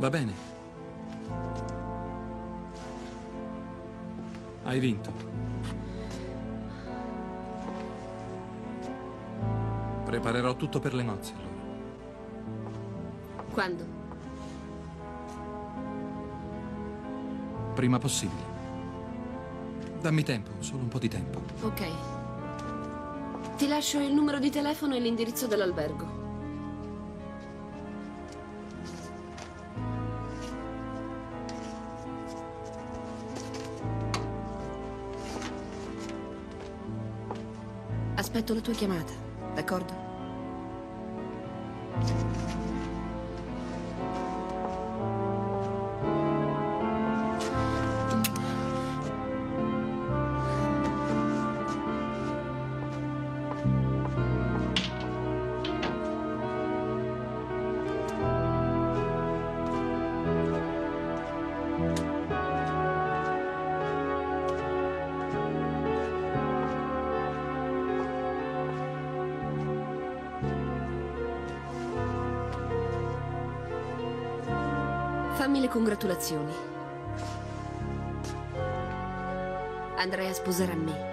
Va bene. Hai vinto. Preparerò tutto per le nozze, allora. Quando? Prima possibile. Dammi tempo, solo un po' di tempo. Ok. Ti lascio il numero di telefono e l'indirizzo dell'albergo. Aspetto la tua chiamata, d'accordo? Fammi le congratulazioni. Andrei a sposare me.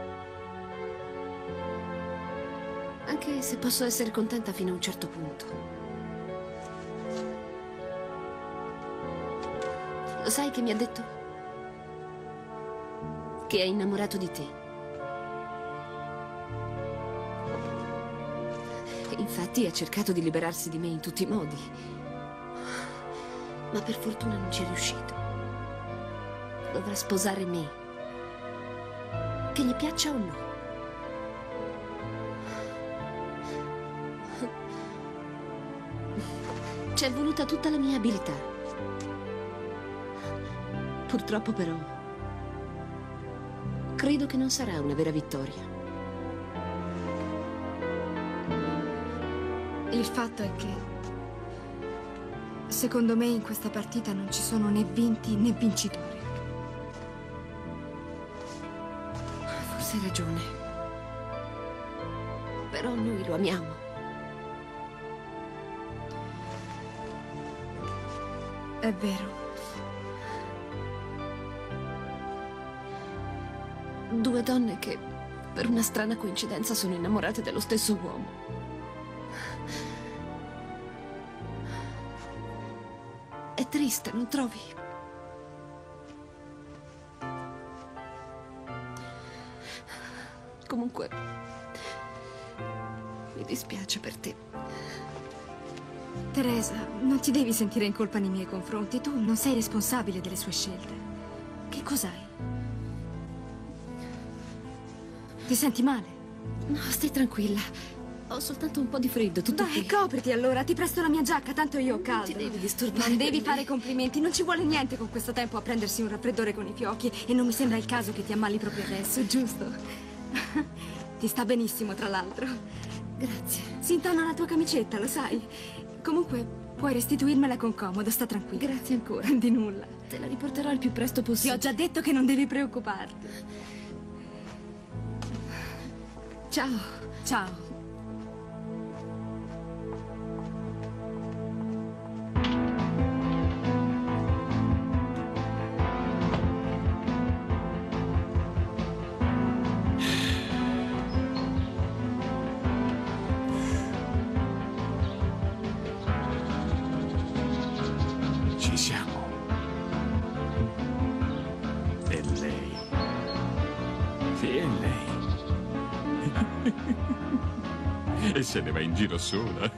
Anche se posso essere contenta fino a un certo punto. Lo sai che mi ha detto? Che è innamorato di te. Infatti ha cercato di liberarsi di me in tutti i modi. Ma per fortuna non ci è riuscito. Dovrà sposare me. Che gli piaccia o no. Ci è voluta tutta la mia abilità. Purtroppo però, credo che non sarà una vera vittoria. Il fatto è che secondo me in questa partita non ci sono né vinti né vincitori. Forse hai ragione. Però noi lo amiamo. È vero. Due donne che, per una strana coincidenza, sono innamorate dello stesso uomo. È triste, non trovi? Comunque, mi dispiace per te. Teresa, non ti devi sentire in colpa nei miei confronti. Tu non sei responsabile delle sue scelte. Che cos'hai? Ti senti male? No, stai tranquilla. Ho soltanto un po' di freddo, tutto Dai, qui. copriti allora, ti presto la mia giacca, tanto io ho caldo. Non ti devi disturbare. Non devi per fare me. complimenti, non ci vuole niente con questo tempo a prendersi un raffreddore con i fiocchi e non mi sembra il caso che ti ammali proprio adesso, giusto? Ti sta benissimo, tra l'altro. Grazie. Si intona la tua camicetta, lo sai. Comunque, puoi restituirmela con comodo, sta tranquilla. Grazie ancora. Di nulla. Te la riporterò il più presto Ti possibile. ho già detto che non devi preoccuparti. Ciao. Ciao. Ci siamo. E lei? Sì, è lei. E se ne va in giro sola.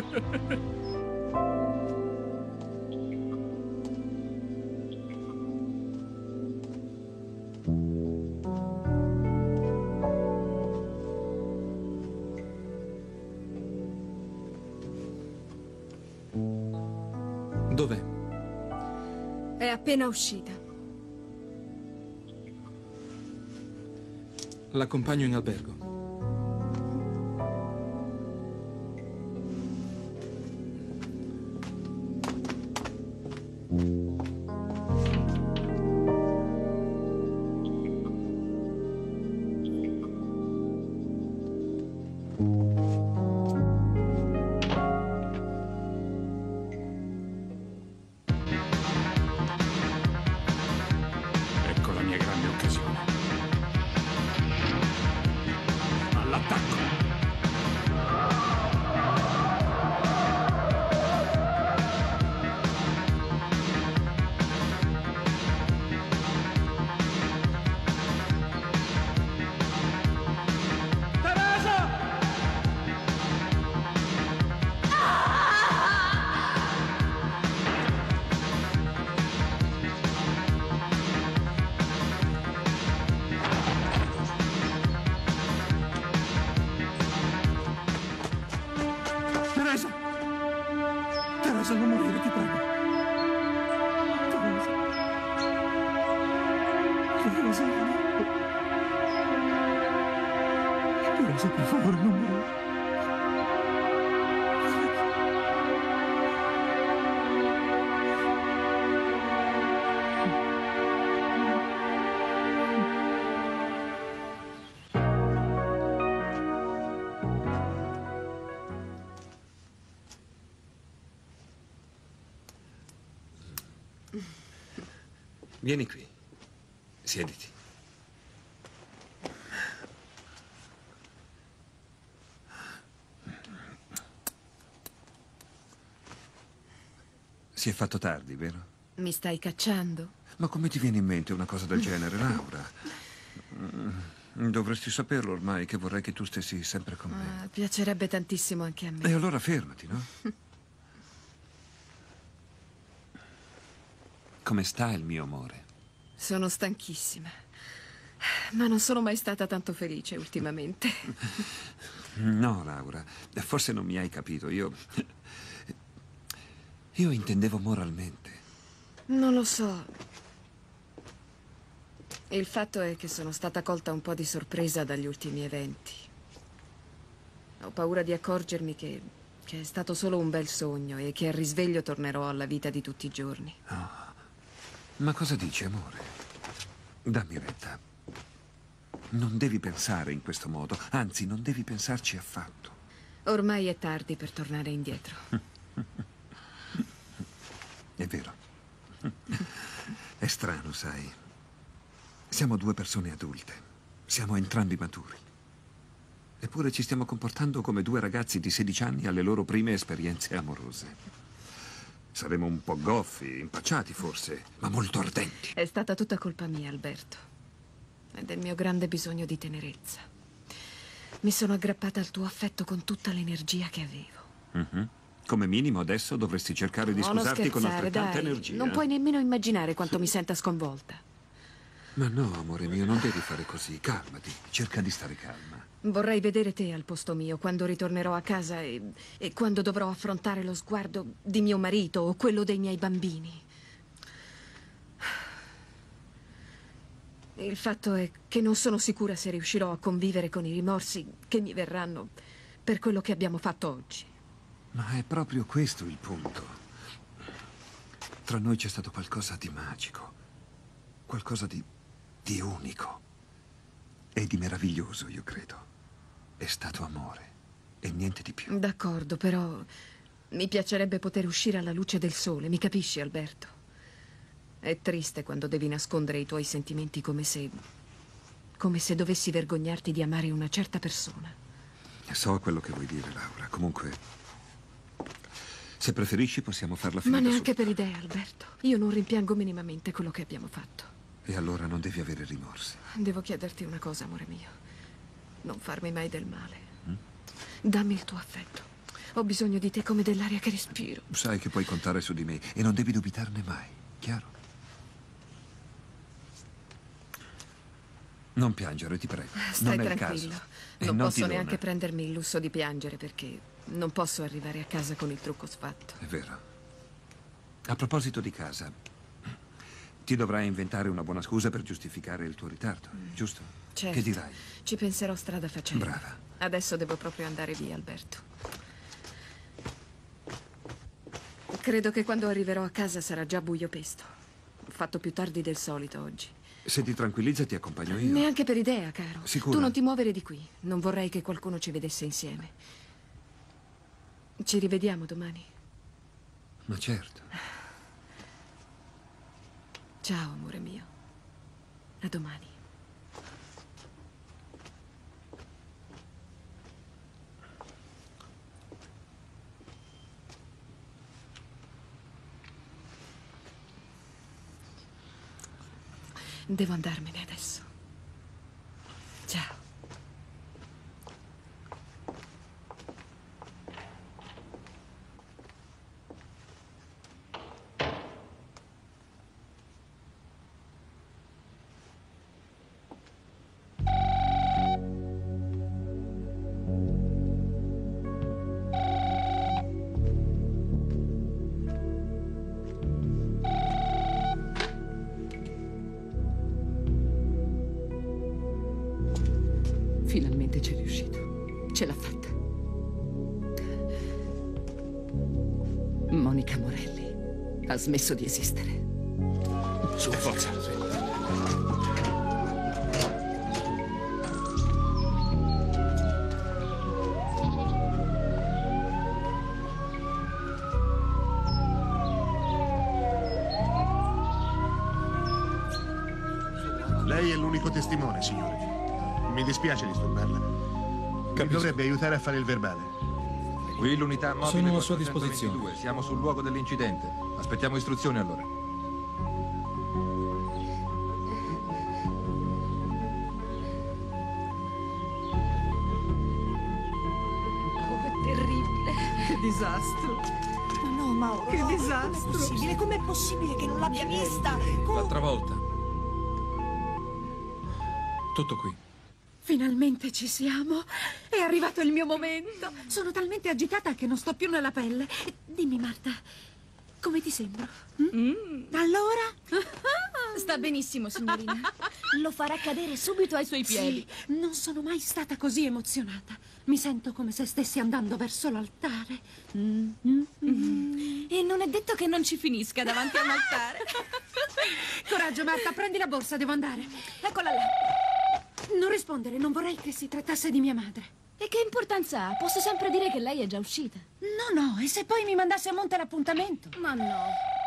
Dov'è? È appena uscita. L'accompagno in albergo. Teresa, non morire, ti prego. Teresa. Teresa. Teresa, per favore, non morire. Vieni qui. Siediti. Si è fatto tardi, vero? Mi stai cacciando? Ma come ti viene in mente una cosa del genere, Laura? Dovresti saperlo ormai che vorrei che tu stessi sempre con me. Piacerebbe tantissimo anche a me. E allora fermati, no? Come sta il mio amore? Sono stanchissima. Ma non sono mai stata tanto felice ultimamente. No, Laura, forse non mi hai capito. Io intendevo moralmente. Non lo so. Il fatto è che sono stata colta un po' di sorpresa dagli ultimi eventi. Ho paura di accorgermi che è stato solo un bel sogno e che al risveglio tornerò alla vita di tutti i giorni. Ma cosa dici, amore? Dammi retta. Non devi pensare in questo modo, anzi, non devi pensarci affatto. Ormai è tardi per tornare indietro. È vero. È strano, sai. Siamo due persone adulte. Siamo entrambi maturi. Eppure ci stiamo comportando come due ragazzi di 16 anni alle loro prime esperienze amorose. Saremo un po' goffi, impacciati forse, ma molto ardenti. È stata tutta colpa mia, Alberto. E del mio grande bisogno di tenerezza. Mi sono aggrappata al tuo affetto con tutta l'energia che avevo. Come minimo adesso dovresti cercare di Non scusarti con scherzare, altrettanta dai. energia. Non puoi nemmeno immaginare quanto mi senta sconvolta. Ma no, amore mio, non devi fare così. Calmati, cerca di stare calma. Vorrei vedere te al posto mio quando ritornerò a casa e quando dovrò affrontare lo sguardo di mio marito o quello dei miei bambini. Il fatto è che non sono sicura se riuscirò a convivere con i rimorsi che mi verranno per quello che abbiamo fatto oggi. Ma è proprio questo il punto. Tra noi c'è stato qualcosa di magico, qualcosa di unico e di meraviglioso, io credo. È stato amore e niente di più. D'accordo, però mi piacerebbe poter uscire alla luce del sole, mi capisci, Alberto? È triste quando devi nascondere i tuoi sentimenti come se dovessi vergognarti di amare una certa persona. So quello che vuoi dire, Laura. Comunque, se preferisci possiamo farla finita Ma neanche subito. per idea, Alberto. Io non rimpiango minimamente quello che abbiamo fatto. E allora non devi avere rimorsi. Devo chiederti una cosa, amore mio. Non farmi mai del male. Dammi il tuo affetto. Ho bisogno di te come dell'aria che respiro. Sai che puoi contare su di me e non devi dubitarne mai, chiaro? Non piangere, ti prego. Stai non è tranquillo. il caso. E Non non posso ti dona. neanche prendermi il lusso di piangere perché non posso arrivare a casa con il trucco sfatto. È vero. A proposito di casa, ti dovrai inventare una buona scusa per giustificare il tuo ritardo, giusto? Certo. Che dirai? Ci penserò strada facendo. Brava. Adesso devo proprio andare via, Alberto. Credo che quando arriverò a casa sarà già buio pesto. Ho fatto più tardi del solito oggi. Se ti tranquillizza ti accompagno io. Neanche per idea, caro. Sicura? Tu non ti muovere di qui. Non vorrei che qualcuno ci vedesse insieme. Ci rivediamo domani. Ma certo. Ciao, amore mio. A domani. Devo andarmene adesso. Ciao. Finalmente ci è riuscito. Ce l'ha fatta. Monica Morelli ha smesso di esistere. Su, forza. Lei è l'unico testimone, signore. Mi dispiace disturbarla. Mi dovrebbe aiutare a fare il verbale. Qui l'unità mobile Sono a sua 422. disposizione. Siamo sul luogo dell'incidente. Aspettiamo istruzioni allora. Oh, è terribile. Che disastro. Ma no, Mauro. Che no. disastro. Com'è possibile che non l'abbia vista? L'altra volta. Tutto qui. Finalmente ci siamo. È arrivato il mio momento. Sono talmente agitata che non sto più nella pelle. Dimmi, Marta, come ti sembro? Allora? Sta benissimo, signorina. Lo farà cadere subito ai suoi piedi. Sì, non sono mai stata così emozionata. Mi sento come se stessi andando verso l'altare. E non è detto che non ci finisca davanti a un altare. Coraggio, Marta, prendi la borsa, devo andare. Eccola là. Non rispondere, non vorrei che si trattasse di mia madre. E che importanza ha? Posso sempre dire che lei è già uscita. No, e se poi mi mandasse a monte l'appuntamento? Ma no.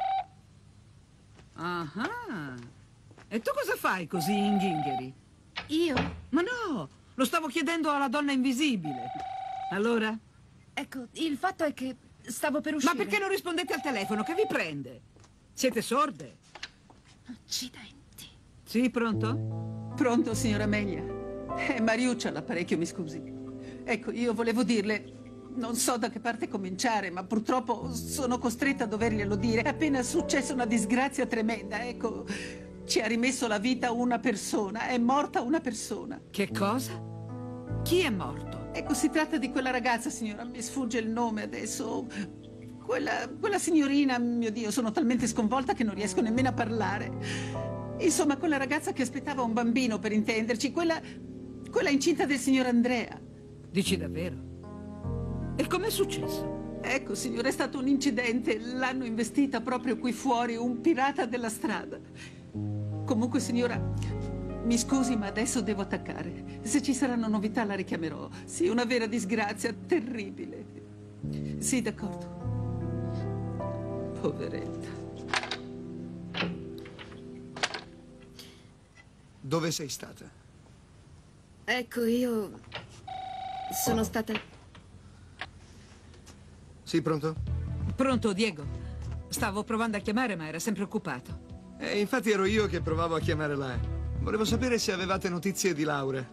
Ah. E tu cosa fai così in ghingheri? Io? Ma no, lo stavo chiedendo alla donna invisibile. Allora? Ecco, il fatto è che stavo per uscire. Ma perché non rispondete al telefono? Che vi prende? Siete sorde? Accidenti. Sì, pronto? Pronto, signora Amelia? Mariuccia l'apparecchio, mi scusi. Ecco, io volevo dirle, non so da che parte cominciare, ma purtroppo sono costretta a doverglielo dire. È appena successa una disgrazia tremenda, ecco. Ci ha rimesso la vita una persona, è morta una persona. Che cosa? Chi è morto? Ecco, si tratta di quella ragazza, signora, mi sfugge il nome adesso. Quella signorina, mio Dio, sono talmente sconvolta che non riesco nemmeno a parlare. Insomma, quella ragazza che aspettava un bambino, per intenderci, quella incinta del signor Andrea. Dici davvero? E com'è successo? Ecco, signore, è stato un incidente. L'hanno investita proprio qui fuori, un pirata della strada. Comunque, signora, mi scusi, ma adesso devo attaccare. Se ci saranno novità la richiamerò. Sì, una vera disgrazia, terribile. Sì, d'accordo. Poveretta. Dove sei stata? Ecco, io sono stata... Sì, pronto? Pronto, Diego. Stavo provando a chiamare, ma era sempre occupato. Infatti ero io che provavo a chiamare lei. Volevo sapere se avevate notizie di Laura.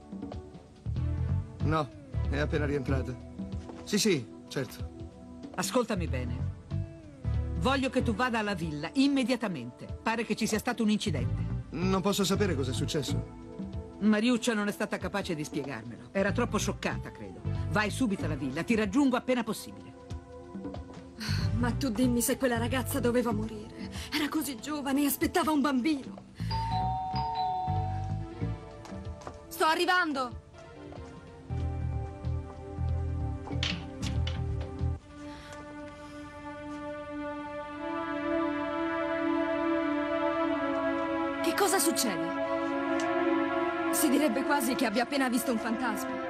No, è appena rientrata. Sì, certo. Ascoltami bene. Voglio che tu vada alla villa immediatamente. Pare che ci sia stato un incidente. Non posso sapere cosa è successo. Mariuccia non è stata capace di spiegarmelo. Era troppo scioccata, credo. Vai subito alla villa, ti raggiungo appena possibile. Ma tu dimmi se quella ragazza doveva morire. Era così giovane e aspettava un bambino. Sto arrivando. Che cosa succede? Si direbbe quasi che abbia appena visto un fantasma.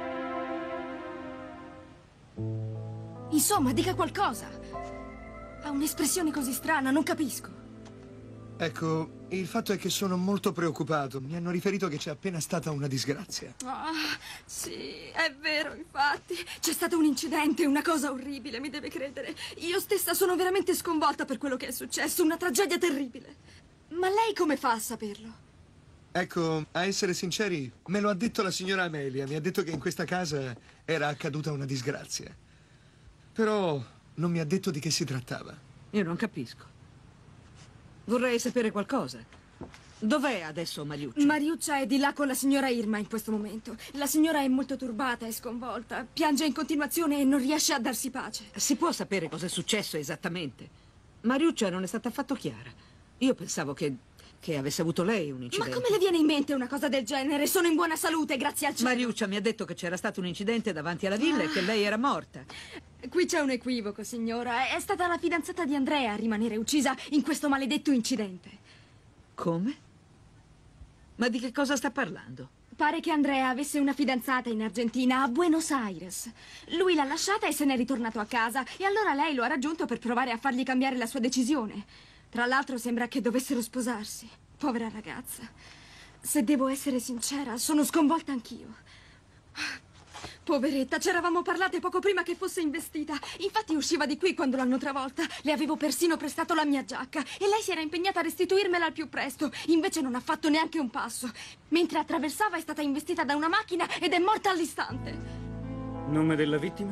Insomma, dica qualcosa. Ha un'espressione così strana, non capisco. Ecco, il fatto è che sono molto preoccupato. Mi hanno riferito che c'è appena stata una disgrazia. Ah, sì, è vero, infatti. C'è stato un incidente, una cosa orribile, mi deve credere. Io stessa sono veramente sconvolta per quello che è successo, una tragedia terribile. Ma lei come fa a saperlo? Ecco, a essere sinceri, me lo ha detto la signora Amelia. Mi ha detto che in questa casa era accaduta una disgrazia. Però non mi ha detto di che si trattava. Io non capisco. Vorrei sapere qualcosa. Dov'è adesso Mariuccia? Mariuccia è di là con la signora Irma in questo momento. La signora è molto turbata e sconvolta. Piange in continuazione e non riesce a darsi pace. Si può sapere cosa è successo esattamente? Mariuccia non è stata affatto chiara. Io pensavo che che avesse avuto lei un Ma incidente. come le viene in mente una cosa del genere? Sono in buona salute, grazie al cielo. Mariuccia mi ha detto che c'era stato un incidente davanti alla villa e che lei era morta. Qui c'è un equivoco, signora. È stata la fidanzata di Andrea a rimanere uccisa in questo maledetto incidente. Come? Ma di che cosa sta parlando? Pare che Andrea avesse una fidanzata in Argentina, a Buenos Aires. Lui l'ha lasciata e se n'è ritornato a casa, e allora lei lo ha raggiunto per provare a fargli cambiare la sua decisione. Tra l'altro sembra che dovessero sposarsi. Povera ragazza. Se devo essere sincera, sono sconvolta anch'io. Poveretta, c'eravamo parlate poco prima che fosse investita. Infatti usciva di qui quando l'hanno travolta. Le avevo persino prestato la mia giacca e lei si era impegnata a restituirmela al più presto. Invece non ha fatto neanche un passo. Mentre attraversava è stata investita da una macchina ed è morta all'istante. Nome della vittima?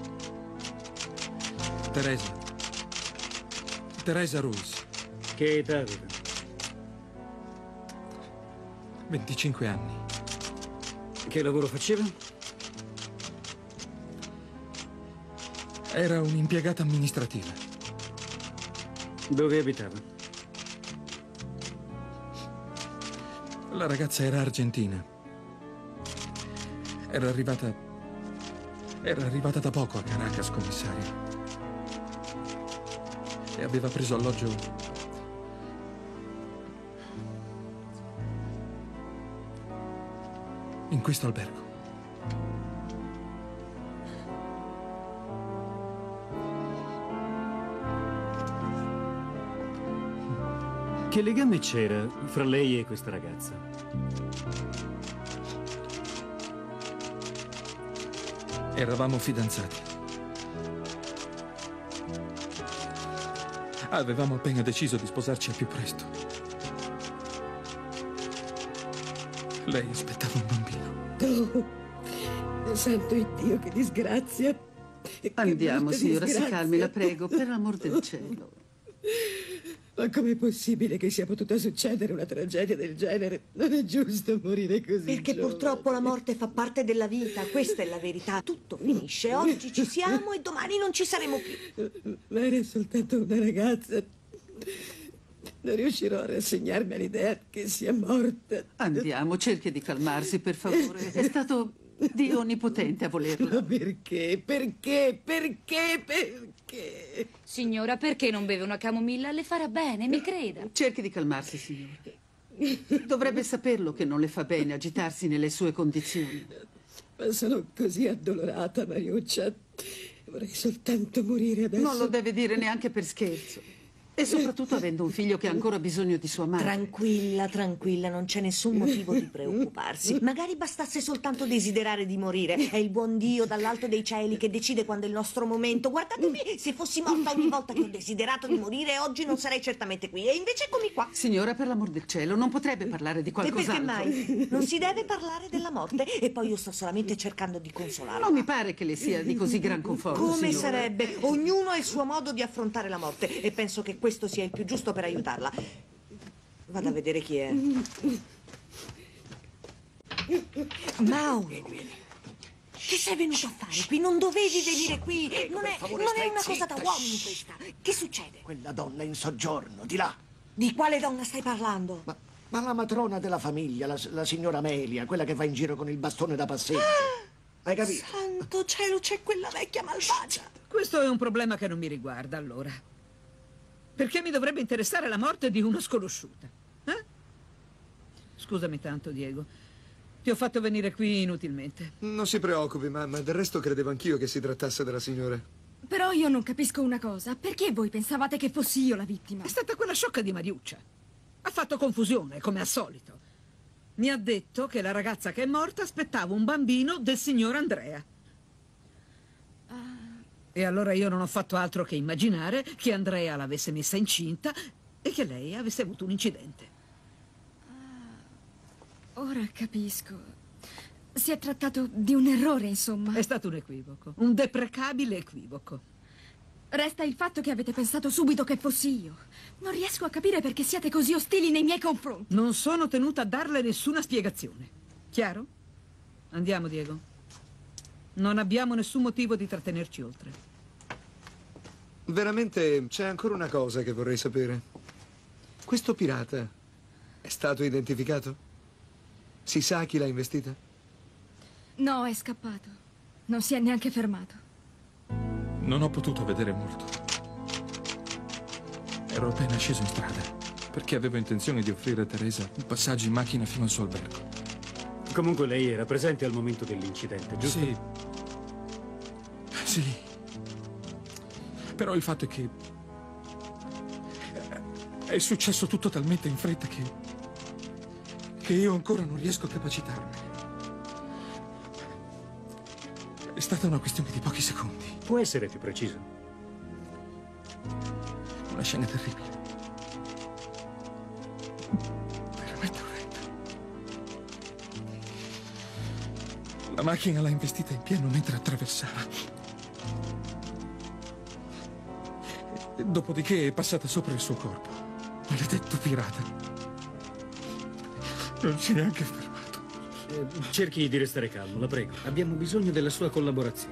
Teresa. Teresa Rose. Che età aveva? 25 anni. Che lavoro faceva? Era un'impiegata amministrativa. Dove abitava? La ragazza era argentina. Era arrivata da poco a Caracas, commissario. E aveva preso alloggio in questo albergo. Che legame c'era fra lei e questa ragazza? Eravamo fidanzati. Avevamo appena deciso di sposarci al più presto. Lei aspettava un bambino. Oh, santo Dio, che disgrazia. Andiamo, signora, si disgrazia. calmi, la prego, per l'amor del cielo. Ma com'è possibile che sia potuta succedere una tragedia del genere? Non è giusto morire così. Perché giovane. purtroppo la morte fa parte della vita, questa è la verità. Tutto finisce, oggi ci siamo e domani non ci saremo più. Ma era soltanto una ragazza. Non riuscirò a rassegnarmi all'idea che sia morta. Andiamo, cerchi di calmarsi, per favore. È stato Dio onnipotente a volerlo. Ma perché? Perché? Signora, perché non beve una camomilla? Le farà bene, mi creda. Cerchi di calmarsi, signore. Dovrebbe saperlo che non le fa bene agitarsi nelle sue condizioni. Ma sono così addolorata, Mariuccia. Vorrei soltanto morire adesso. Non lo deve dire neanche per scherzo. E soprattutto avendo un figlio che ha ancora bisogno di sua madre. Tranquilla, tranquilla, non c'è nessun motivo di preoccuparsi. Magari bastasse soltanto desiderare di morire. È il buon Dio dall'alto dei cieli che decide quando è il nostro momento. Guardatemi, se fossi morta ogni volta che ho desiderato di morire, oggi non sarei certamente qui. E invece eccomi qua. Signora, per l'amor del cielo, non potrebbe parlare di E perché qualcos'altro? mai? Non si deve parlare della morte. E poi io sto solamente cercando di consolarla. Non mi pare che le sia di così gran conforto, Come signora. sarebbe? Ognuno ha il suo modo di affrontare la morte e penso che questo sia il più giusto per aiutarla. Vado a vedere chi è. Mauro, che sei venuto a fare qui? Non dovevi venire qui. Non è una cosa da uomini questa. Che succede? Quella donna in soggiorno, di là. Di quale donna stai parlando? Ma la matrona della famiglia, la signora Amelia, quella che va in giro con il bastone da passeggio. Hai capito? Santo cielo, c'è quella vecchia malvagia. Questo è un problema che non mi riguarda, allora. Perché mi dovrebbe interessare la morte di una sconosciuta? Scusami tanto, Diego. Ti ho fatto venire qui inutilmente. Non si preoccupi, ma del resto credevo anch'io che si trattasse della signora. Però io non capisco una cosa. Perché voi pensavate che fossi io la vittima? È stata quella sciocca di Mariuccia. Ha fatto confusione, come al solito. Mi ha detto che la ragazza che è morta aspettava un bambino del signor Andrea. E allora io non ho fatto altro che immaginare che Andrea l'avesse messa incinta e che lei avesse avuto un incidente. Ora capisco. Si è trattato di un errore, insomma. È stato un equivoco, un deprecabile equivoco. Resta il fatto che avete pensato subito che fossi io. Non riesco a capire perché siate così ostili nei miei confronti. Non sono tenuta a darle nessuna spiegazione. Chiaro? Andiamo, Diego. Non abbiamo nessun motivo di trattenerci oltre. Veramente c'è ancora una cosa che vorrei sapere. Questo pirata È stato identificato? Si sa chi l'ha investita? No, è scappato. Non si è neanche fermato. Non ho potuto vedere molto. Ero appena sceso in strada, perché avevo intenzione di offrire a Teresa un passaggio in macchina fino al suo albergo. Comunque lei era presente al momento dell'incidente, giusto? Sì. Sì. Però il fatto è che è successo tutto talmente in fretta che io ancora non riesco a capacitarmi. È stata una questione di pochi secondi. Può essere più preciso? Una scena terribile. Veramente orrenda. La macchina l'ha investita in pieno mentre attraversava. E dopodiché è passata sopra il suo corpo. Maledetto pirata. Non si è neanche fermato. Cerchi di restare calmo, la prego. Abbiamo bisogno della sua collaborazione.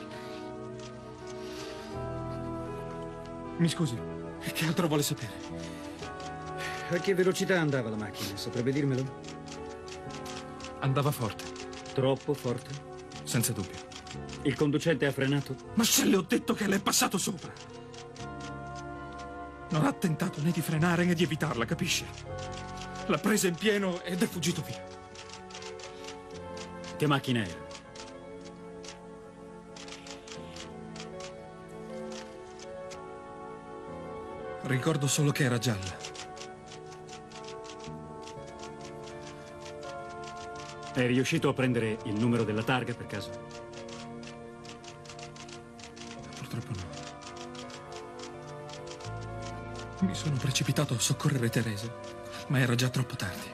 Mi scusi, che altro vuole sapere? A che velocità andava la macchina? Saprebbe dirmelo? Andava forte. Troppo forte? Senza dubbio. Il conducente ha frenato? Ma se le ho detto che le è passato sopra! Non ha tentato né di frenare né di evitarla, capisce? L'ha presa in pieno ed è fuggito via. Che macchina era? Ricordo solo che era gialla. È riuscito a prendere il numero della targa per caso? Purtroppo no. Mi sono precipitato a soccorrere Teresa, ma era già troppo tardi.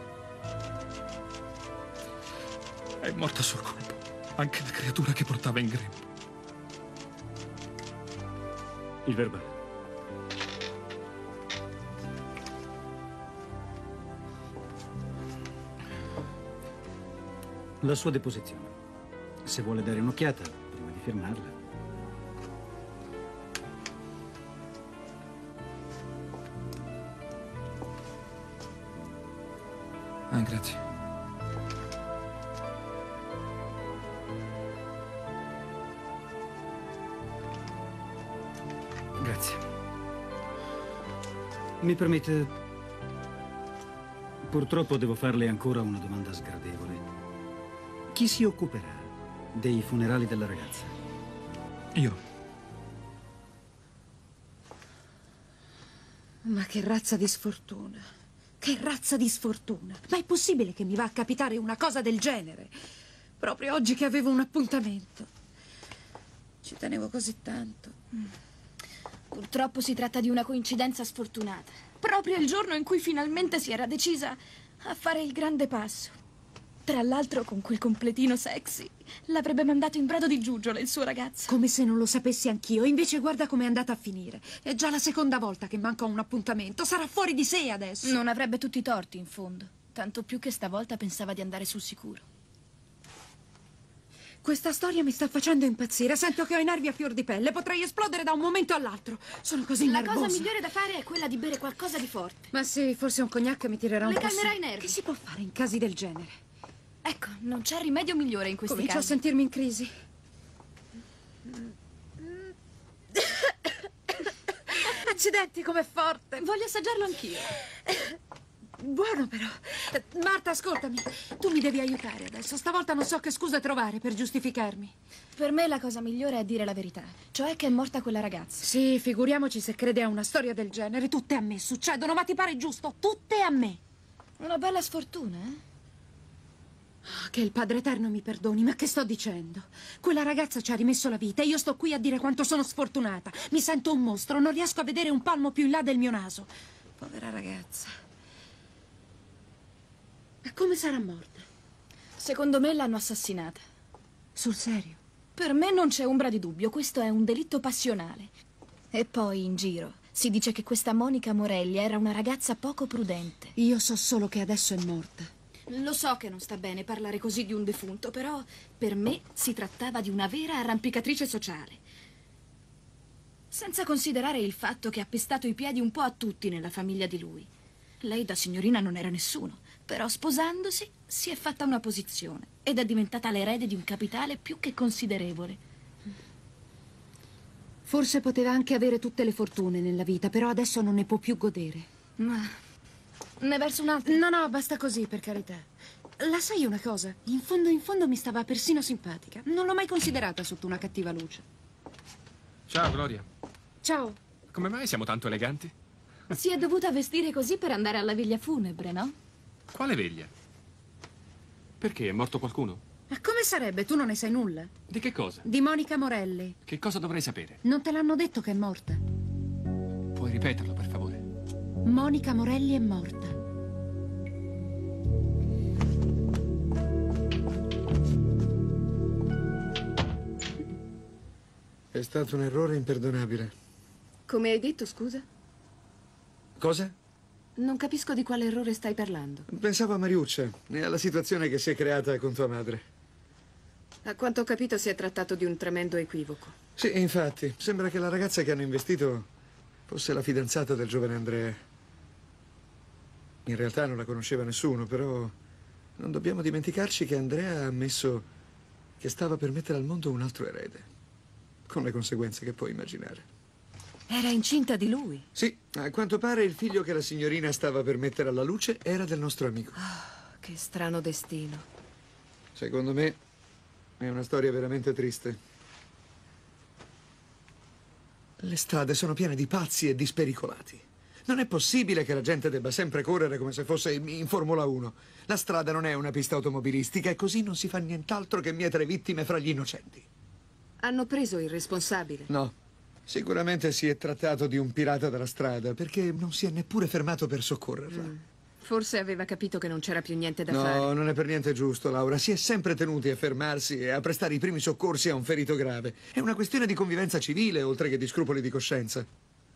È morta sul colpo, anche la creatura che portava in grembo. Il verbale. La sua deposizione. Se vuole dare un'occhiata prima di firmarla. Ah, grazie. Grazie. Mi permette? Purtroppo devo farle ancora una domanda sgradevole. Chi si occuperà dei funerali della ragazza? Io. Ma che razza di sfortuna. Che razza di sfortuna. Ma è possibile che mi va a capitare una cosa del genere? Proprio oggi che avevo un appuntamento. Ci tenevo così tanto. Purtroppo si tratta di una coincidenza sfortunata. Proprio il giorno in cui finalmente si era decisa a fare il grande passo. Tra l'altro, con quel completino sexy, l'avrebbe mandato in brado di giuggiole il suo ragazzo. Come se non lo sapessi anch'io. Invece guarda com'è andata a finire. È già la seconda volta che manca un appuntamento. Sarà fuori di sé adesso. Non avrebbe tutti i torti, in fondo. Tanto più che stavolta pensava di andare sul sicuro. Questa storia mi sta facendo impazzire. Sento che ho i nervi a fior di pelle. Potrei esplodere da un momento all'altro. Sono così nervosa. La cosa migliore da fare è quella di bere qualcosa di forte. Ma sì, forse un cognac mi tirerà un po' su. Le calmerà i nervi. Che si può fare in casi del genere? Ecco, non c'è rimedio migliore in questi Comincio casi. a sentirmi in crisi. Accidenti, com'è forte. Voglio assaggiarlo anch'io. Buono però. Marta, ascoltami. Tu mi devi aiutare adesso. Stavolta non so che scuse trovare per giustificarmi. Per me la cosa migliore è dire la verità. Cioè che è morta quella ragazza. Sì, figuriamoci se crede a una storia del genere. Tutte a me succedono, ma ti pare giusto? Tutte a me. Una bella sfortuna, eh? Che il Padre Eterno mi perdoni, ma che sto dicendo? Quella ragazza ci ha rimesso la vita e io sto qui a dire quanto sono sfortunata. Mi sento un mostro, non riesco a vedere un palmo più in là del mio naso. Povera ragazza. Ma come sarà morta? Secondo me l'hanno assassinata. Sul serio? Per me non c'è ombra di dubbio, questo è un delitto passionale. E poi in giro si dice che questa Monica Morelli era una ragazza poco prudente. Io so solo che adesso è morta. Lo so che non sta bene parlare così di un defunto, però per me si trattava di una vera arrampicatrice sociale. Senza considerare il fatto che ha pestato i piedi un po' a tutti nella famiglia di lui. Lei da signorina non era nessuno, però sposandosi si è fatta una posizione ed è diventata l'erede di un capitale più che considerevole. Forse poteva anche avere tutte le fortune nella vita, però adesso non ne può più godere. Ma ne verso un altro? No, basta così, per carità. La sai una cosa? In fondo mi stava persino simpatica. Non l'ho mai considerata sotto una cattiva luce. Ciao, Gloria. Ciao. Come mai siamo tanto eleganti? Si è dovuta vestire così per andare alla veglia funebre, no? Quale veglia? Perché? È morto qualcuno? Ma come sarebbe? Tu non ne sai nulla? Di che cosa? Di Monica Morelli. Che cosa dovrei sapere? Non te l'hanno detto che è morta? Puoi ripeterlo, per favore? Monica Morelli è morta. È stato un errore imperdonabile. Come hai detto, scusa? Cosa? Non capisco di quale errore stai parlando. Pensavo a Mariuccia e alla situazione che si è creata con tua madre. A quanto ho capito si è trattato di un tremendo equivoco. Sì, infatti. Sembra che la ragazza che hanno investito fosse la fidanzata del giovane Andrea. In realtà non la conosceva nessuno, però non dobbiamo dimenticarci che Andrea ha ammesso che stava per mettere al mondo un altro erede, con le conseguenze che puoi immaginare. Era incinta di lui? Sì, a quanto pare il figlio che la signorina stava per mettere alla luce era del nostro amico. Oh, che strano destino. Secondo me è una storia veramente triste. Le strade sono piene di pazzi e di spericolati. Non è possibile che la gente debba sempre correre come se fosse in Formula 1. La strada non è una pista automobilistica e così non si fa nient'altro che mietere vittime fra gli innocenti. Hanno preso il responsabile? No. Sicuramente si è trattato di un pirata della strada, perché non si è neppure fermato per soccorrerla. Forse aveva capito che non c'era più niente da No, fare. non è per niente giusto, Laura. Si è sempre tenuti a fermarsi e a prestare i primi soccorsi a un ferito grave. È una questione di convivenza civile, oltre che di scrupoli di coscienza.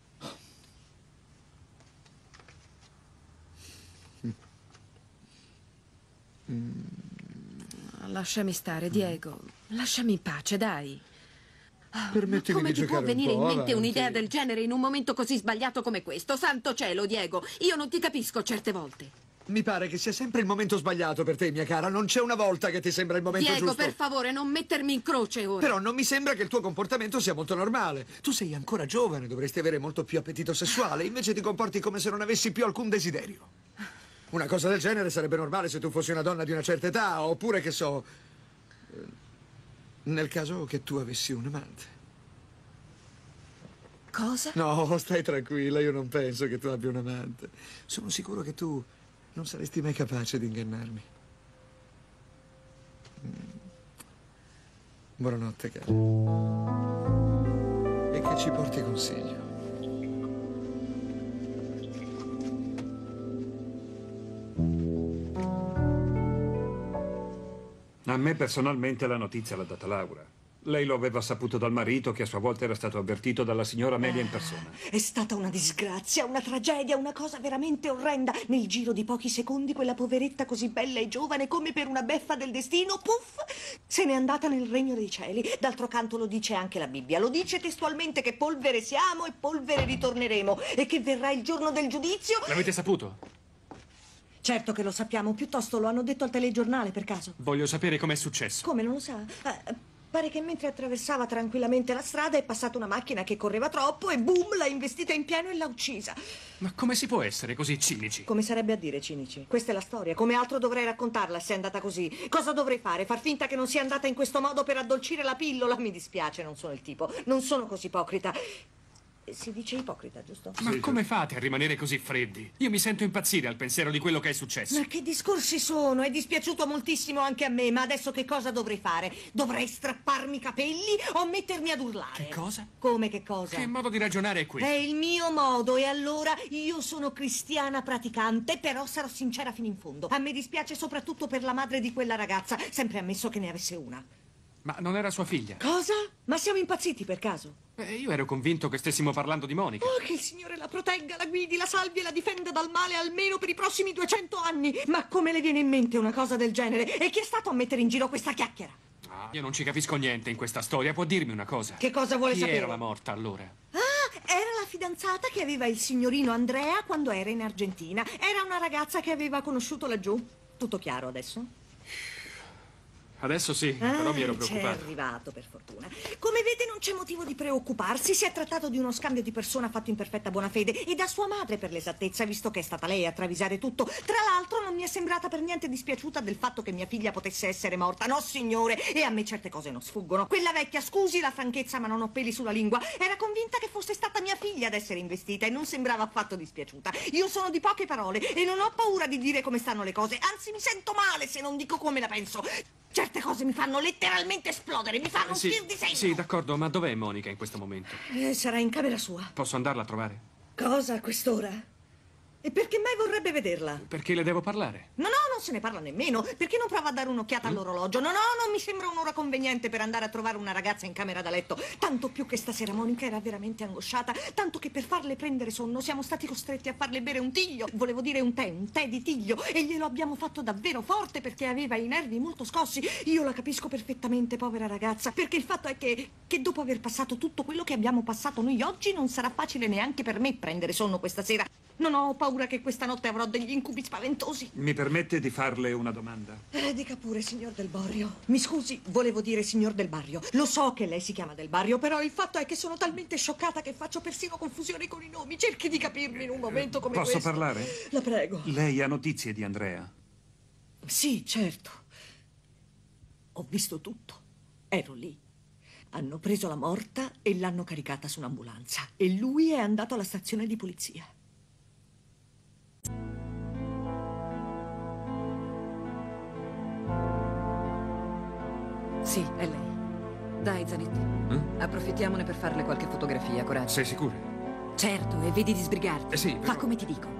Lasciami stare, Diego. Lasciami in pace, dai. Permettimi Come di ti può giocare un venire po', in mente avanti. un'idea del genere in un momento così sbagliato come questo? Santo cielo, Diego, io non ti capisco certe volte. Mi pare che sia sempre il momento sbagliato per te, mia cara. Non c'è una volta che ti sembra il momento Diego, giusto. per favore, non mettermi in croce ora. Però non mi sembra che il tuo comportamento sia molto normale. Tu sei ancora giovane, dovresti avere molto più appetito sessuale, invece ti comporti come se non avessi più alcun desiderio. Una cosa del genere sarebbe normale se tu fossi una donna di una certa età, oppure, che so, nel caso che tu avessi un amante. Cosa? No, stai tranquilla, io non penso che tu abbia un amante. Sono sicuro che tu non saresti mai capace di ingannarmi. Buonanotte, cara. E che ci porti consiglio. A me personalmente la notizia l'ha data Laura. Lei lo aveva saputo dal marito, che a sua volta era stato avvertito dalla signora Amelia in persona. È stata una disgrazia, una tragedia, una cosa veramente orrenda. Nel giro di pochi secondi quella poveretta così bella e giovane, come per una beffa del destino, puff, se n'è andata nel regno dei cieli. D'altro canto lo dice anche la Bibbia. Lo dice testualmente che polvere siamo e polvere ritorneremo e che verrà il giorno del giudizio. L'avete saputo? Certo che lo sappiamo, piuttosto lo hanno detto al telegiornale per caso. Voglio sapere com'è successo. Come, non lo sa? Pare che mentre attraversava tranquillamente la strada è passata una macchina che correva troppo e boom, l'ha investita in pieno e l'ha uccisa. Ma come si può essere così cinici? Come sarebbe a dire cinici? Questa è la storia. Come altro dovrei raccontarla se è andata così? Cosa dovrei fare? Far finta che non sia andata in questo modo per addolcire la pillola? Mi dispiace, non sono il tipo. Non sono così ipocrita. Si dice ipocrita, giusto? Ma come fate a rimanere così freddi? Io mi sento impazzire al pensiero di quello che è successo. Ma che discorsi sono? È dispiaciuto moltissimo anche a me, ma adesso che cosa dovrei fare? Dovrei strapparmi i capelli o mettermi ad urlare? Che cosa? Come che cosa? Che modo di ragionare è questo? È il mio modo e allora io sono cristiana praticante, però sarò sincera fino in fondo. A me dispiace soprattutto per la madre di quella ragazza, sempre ammesso che ne avesse una. Ma non era sua figlia? Cosa? Ma siamo impazziti per caso? Io ero convinto che stessimo parlando di Monica. Oh, che il Signore la protegga, la guidi, la salvi e la difenda dal male almeno per i prossimi 200 anni. Ma come le viene in mente una cosa del genere? E chi è stato a mettere in giro questa chiacchiera? Io non ci capisco niente in questa storia. Può dirmi una cosa? Che cosa vuole Chi sapere? era la morta allora? Ah, Era la fidanzata che aveva il signorino Andrea quando era in Argentina. Era una ragazza che aveva conosciuto laggiù. Tutto chiaro adesso? Adesso sì, però mi ero C'è preoccupato. arrivato, per fortuna. Come vede, non c'è motivo di preoccuparsi. Si è trattato di uno scambio di persona fatto in perfetta buona fede e da sua madre, per l'esattezza, visto che è stata lei a travisare tutto. Tra l'altro, non mi è sembrata per niente dispiaciuta del fatto che mia figlia potesse essere morta. No, signore, e a me certe cose non sfuggono. Quella vecchia, scusi la franchezza, ma non ho peli sulla lingua, era convinta che fosse stata mia figlia ad essere investita e non sembrava affatto dispiaciuta. Io sono di poche parole e non ho paura di dire come stanno le cose. Anzi, mi sento male se non dico come la penso. Certe cose mi fanno letteralmente esplodere, mi fanno un fil di senso. Sì, d'accordo, ma dov'è Monica in questo momento? Sarà in camera sua. Posso andarla a trovare? Cosa a quest'ora? E perché mai vorrebbe vederla? Perché le devo parlare. No, non se ne parla nemmeno. Perché non prova a dare un'occhiata all'orologio? No, non mi sembra un'ora conveniente per andare a trovare una ragazza in camera da letto. Tanto più che stasera Monica era veramente angosciata, tanto che per farle prendere sonno siamo stati costretti a farle bere un tiglio. Volevo dire un tè di tiglio. E glielo abbiamo fatto davvero forte perché aveva i nervi molto scossi. Io la capisco perfettamente, povera ragazza, perché il fatto è che dopo aver passato tutto quello che abbiamo passato noi oggi non sarà facile neanche per me prendere sonno questa sera. Non ho paura che questa notte avrò degli incubi spaventosi. Mi permette di farle una domanda? Dica pure, signor Del Barrio. Mi scusi, volevo dire signor Del Barrio. Lo so che lei si chiama Del Barrio, però il fatto è che sono talmente scioccata che faccio persino confusione con i nomi. Cerchi di capirmi in un momento come Posso questo. parlare? La prego. Lei ha notizie di Andrea? Sì, certo. Ho visto tutto. Ero lì. Hanno preso la morta e l'hanno caricata su un'ambulanza. E lui è andato alla stazione di polizia. Sì, è lei. Dai, Zanetti. Approfittiamone per farle qualche fotografia, coraggio. Sei sicura? Certo, e vedi di sbrigarti. Sì, però... Fa come ti dico.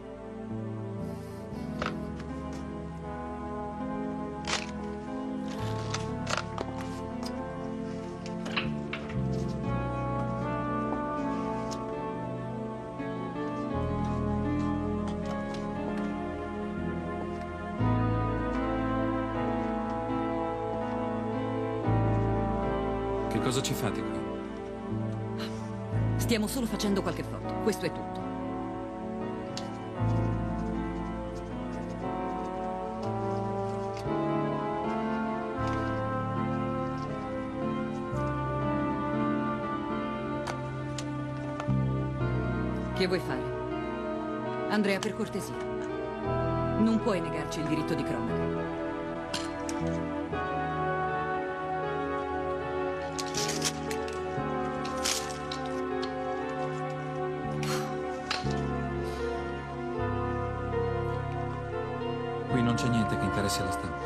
Cosa ci fate qui? Stiamo solo facendo qualche foto. Questo è tutto. Che vuoi fare? Andrea, per cortesia. Non puoi negarci il diritto di cronaca. Qui non c'è niente che interessi alla stampa.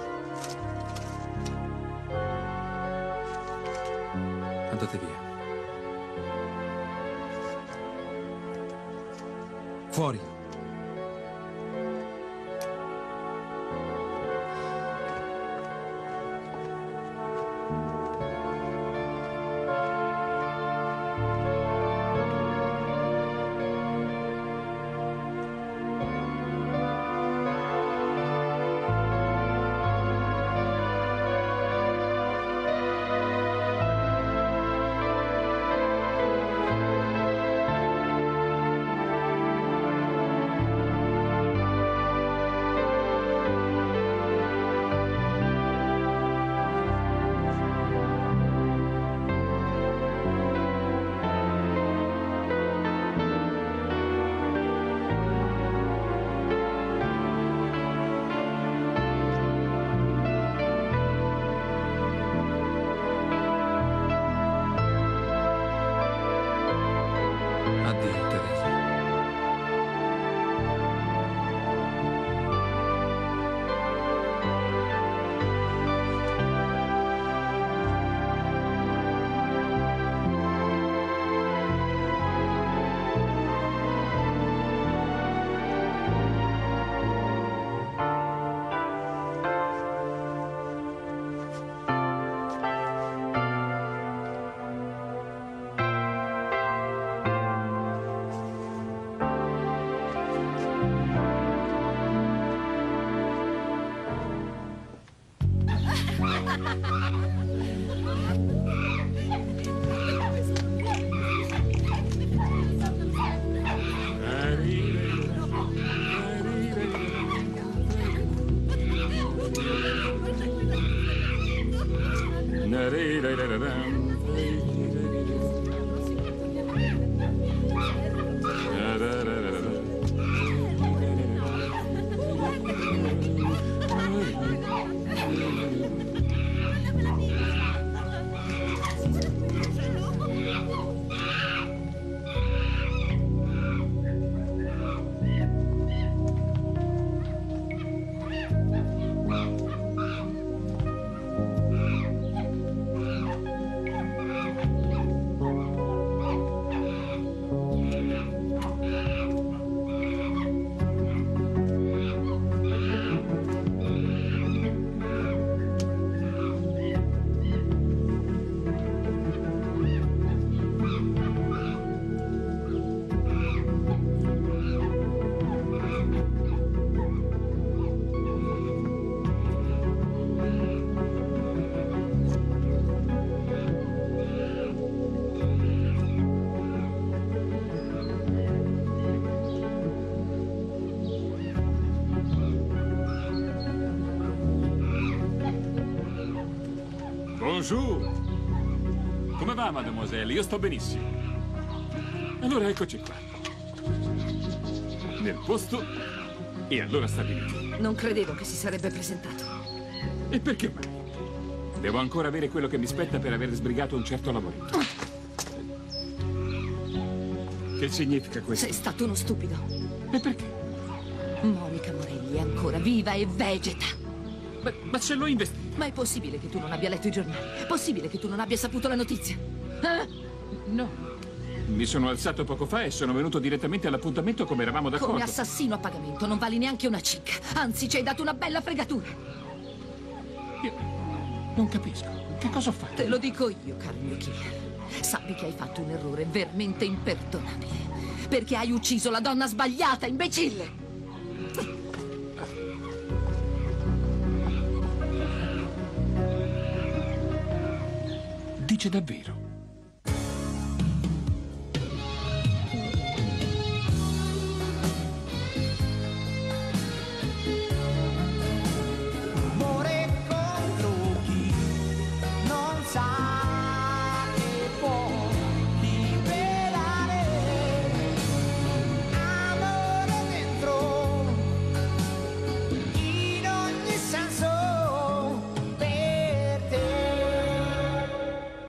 Andate via. Fuori. Bonjour. Come va, mademoiselle? Io sto benissimo. Allora eccoci qua. Nel posto e allora stabilito. Non credevo che si sarebbe presentato. E perché mai? Devo ancora avere quello che mi spetta per aver sbrigato un certo lavoretto. Che significa questo? Sei stato uno stupido. E perché? Monica Morelli è ancora viva e vegeta. Ma ce l'ho investito. Ma è possibile che tu non abbia letto i giornali? È possibile che tu non abbia saputo la notizia? No. Mi sono alzato poco fa e sono venuto direttamente all'appuntamento come eravamo d'accordo. Come assassino a pagamento non vali neanche una cicca. Anzi, ci hai dato una bella fregatura. Io non capisco. Che cosa ho fatto? Te lo dico io, caro mio killer. Sappi che hai fatto un errore veramente imperdonabile. Perché hai ucciso la donna sbagliata, imbecille! Dice davvero?